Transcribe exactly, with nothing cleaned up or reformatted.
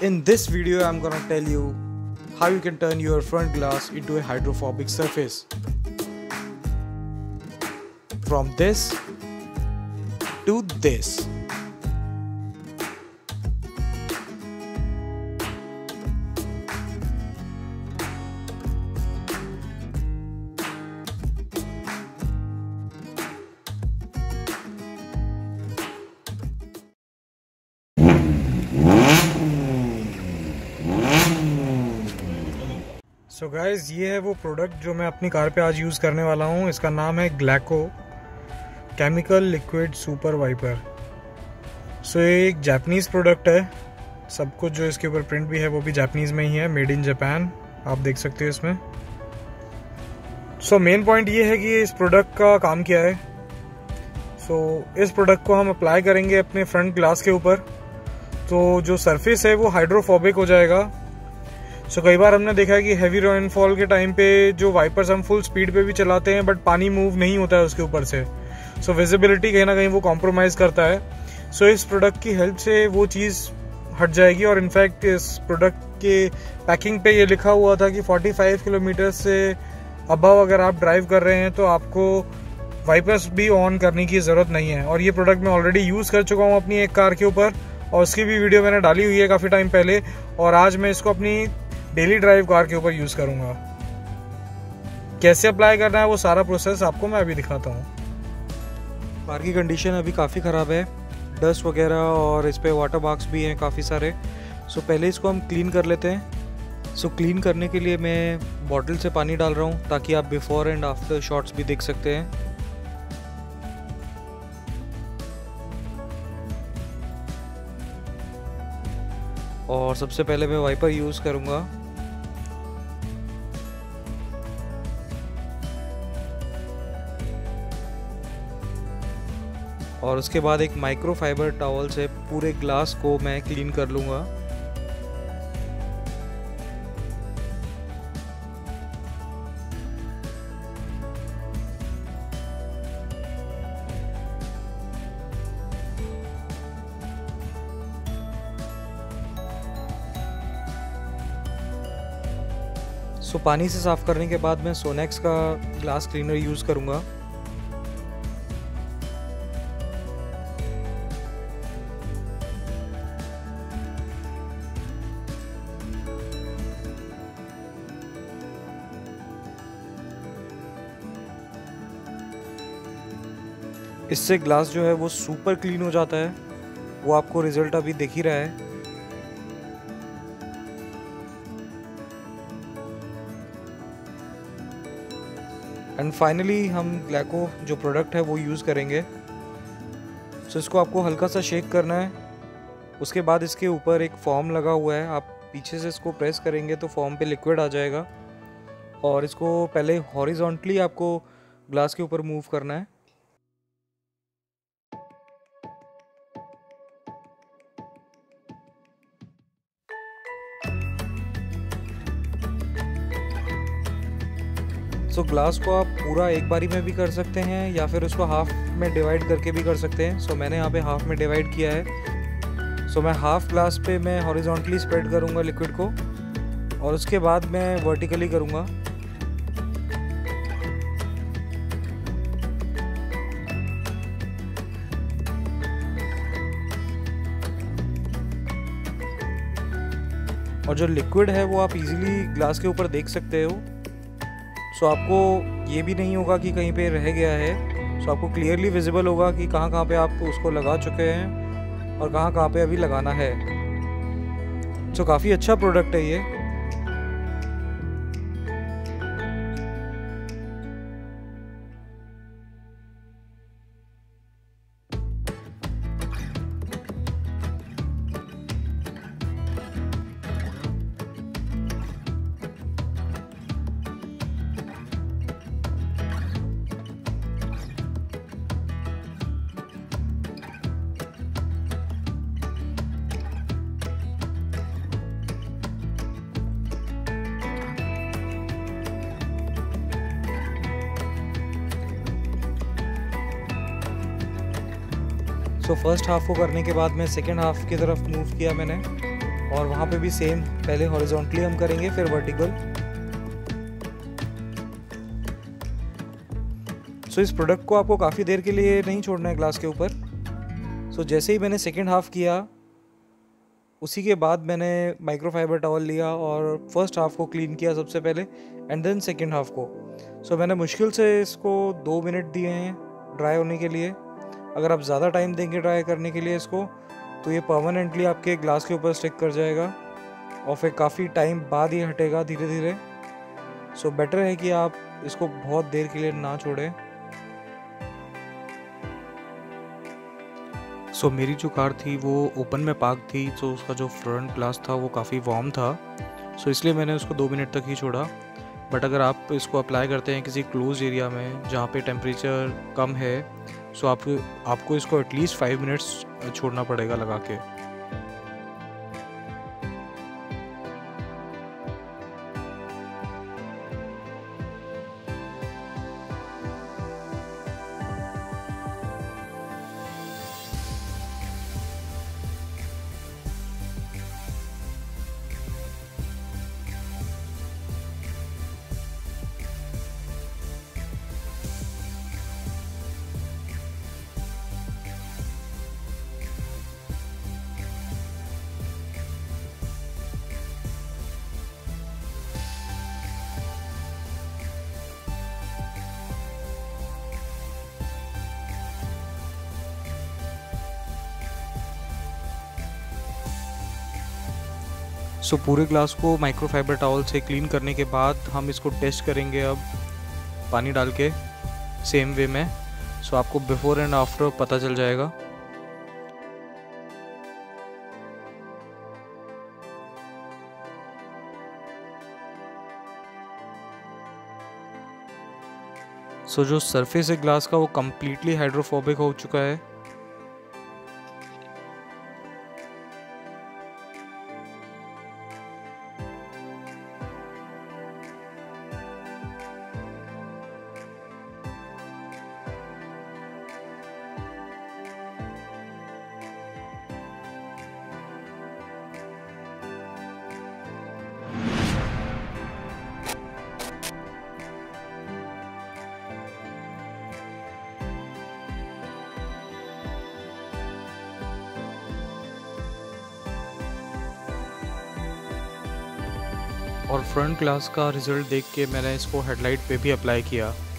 In this video, I'm gonna tell you how you can turn your front glass into a hydrophobic surface. From this to this. So so guys, ये है वो product जो मैं अपनी car पे आज use करने वाला हूँ। इसका नाम है Glaco chemical liquid super wiper. So ये एक जापानीज़ प्रोडक्ट है। सब कुछ जो इसके ऊपर प्रिंट भी है वो भी जापानीज़ में ही है, मेड इन जापान, आप देख सकते हो इसमें। सो मेन पॉइंट ये है कि इस प्रोडक्ट का काम क्या है। सो so, इस प्रोडक्ट को हम अप्लाई करेंगे अपने फ्रंट ग्लास के ऊपर, तो जो सरफेस है वो हाइड्रोफोबिक हो जाएगा। सो so, कई बार हमने देखा है कि हैवी रेनफॉल के टाइम पे जो वाइपर्स हम फुल स्पीड पे भी चलाते हैं बट पानी मूव नहीं होता है उसके ऊपर से। सो so, विजिबिलिटी कहीं ना कहीं वो कॉम्प्रोमाइज़ करता है। सो so, इस प्रोडक्ट की हेल्प से वो चीज़ हट जाएगी। और इनफैक्ट इस प्रोडक्ट के पैकिंग पे ये लिखा हुआ था कि पैंतालीस किलोमीटर से अबव अगर आप ड्राइव कर रहे हैं तो आपको वाइपर्स भी ऑन करने की ज़रूरत नहीं है। और ये प्रोडक्ट मैं ऑलरेडी यूज़ कर चुका हूँ अपनी एक कार के ऊपर, और उसकी भी वीडियो मैंने डाली हुई है काफ़ी टाइम पहले। और आज मैं इसको अपनी डेली ड्राइव कार के ऊपर यूज़ करूँगा। कैसे अप्लाई करना है वो सारा प्रोसेस आपको मैं अभी दिखाता हूँ। कार की कंडीशन अभी काफ़ी ख़राब है, डस्ट वगैरह और इस पर वाटर मार्क्स भी हैं काफ़ी सारे। सो पहले इसको हम क्लीन कर लेते हैं। सो क्लीन करने के लिए मैं बॉटल से पानी डाल रहा हूँ ताकि आप बिफोर एंड आफ्टर शॉट्स भी देख सकते हैं। और सबसे पहले मैं वाइपर यूज़ करूँगा। और उसके बाद एक माइक्रोफाइबर टॉवल से पूरे ग्लास को मैं क्लीन कर लूँगा। सो so, पानी से साफ़ करने के बाद मैं सोनेक्स का ग्लास क्लीनर यूज़ करूँगा। इससे ग्लास जो है वो सुपर क्लीन हो जाता है, वो आपको रिजल्ट अभी दिख ही रहा है। एंड फाइनली हम ग्लैको जो प्रोडक्ट है वो यूज़ करेंगे। सो so, इसको आपको हल्का सा शेक करना है। उसके बाद इसके ऊपर एक फॉर्म लगा हुआ है, आप पीछे से इसको प्रेस करेंगे तो फॉर्म पे लिक्विड आ जाएगा। और इसको पहले हॉरिजॉन्टली आपको ग्लास के ऊपर मूव करना है। सो so, ग्लास को आप पूरा एक बारी में भी कर सकते हैं या फिर उसको हाफ में डिवाइड करके भी कर सकते हैं। सो so, मैंने यहाँ पे हाफ में डिवाइड किया है। सो so, मैं हाफ ग्लास पे मैं हॉरिजॉन्टली स्प्रेड करूँगा लिक्विड को, और उसके बाद मैं वर्टिकली करूँगा। और जो लिक्विड है वो आप इजीली ग्लास के ऊपर देख सकते हो। सो so, आपको ये भी नहीं होगा कि कहीं पे रह गया है। सो so, आपको क्लियरली विजिबल होगा कि कहाँ कहाँ पे आप उसको लगा चुके हैं और कहाँ कहाँ पे अभी लगाना है। सो so, काफ़ी अच्छा प्रोडक्ट है ये। सो फर्स्ट हाफ को करने के बाद मैं सेकेंड हाफ की तरफ मूव किया मैंने। और वहाँ पे भी सेम, पहले हॉरिजॉन्टली हम करेंगे फिर वर्टिकल। सो इस प्रोडक्ट को आपको काफ़ी देर के लिए नहीं छोड़ना है ग्लास के ऊपर। सो जैसे ही मैंने सेकेंड हाफ किया उसी के बाद मैंने माइक्रोफाइबर टॉवल लिया और फर्स्ट हाफ को क्लीन किया सबसे पहले एंड देन सेकेंड हाफ को। सो मैंने मुश्किल से इसको दो मिनट दिए हैं ड्राई होने के लिए। अगर आप ज़्यादा टाइम देंगे ड्राई करने के लिए इसको तो ये परमानेंटली आपके ग्लास के ऊपर स्टिक कर जाएगा और फिर काफ़ी टाइम बाद ये हटेगा धीरे धीरे। सो बेटर है कि आप इसको बहुत देर के लिए ना छोड़ें। सो so, मेरी जो कार थी वो ओपन में पार्क थी, तो उसका जो फ्रंट ग्लास था वो काफ़ी वार्म था। सो so, इसलिए मैंने उसको दो मिनट तक ही छोड़ा। बट अगर आप इसको अप्लाई करते हैं किसी क्लोज एरिया में जहाँ पे टेम्परेचर कम है, सो आप आपको इसको एटलीस्ट फाइव मिनट्स छोड़ना पड़ेगा लगा के। सो so, पूरे ग्लास को माइक्रोफाइबर टॉवल से क्लीन करने के बाद हम इसको टेस्ट करेंगे अब पानी डाल के सेम वे में। सो so, आपको बिफोर एंड आफ्टर पता चल जाएगा। सो so, जो सरफेस है ग्लास का वो कम्प्लीटली हाइड्रोफोबिक हो चुका है। और फ्रंट ग्लास का रिज़ल्ट देख के मैंने इसको हेडलाइट पे भी अप्लाई किया।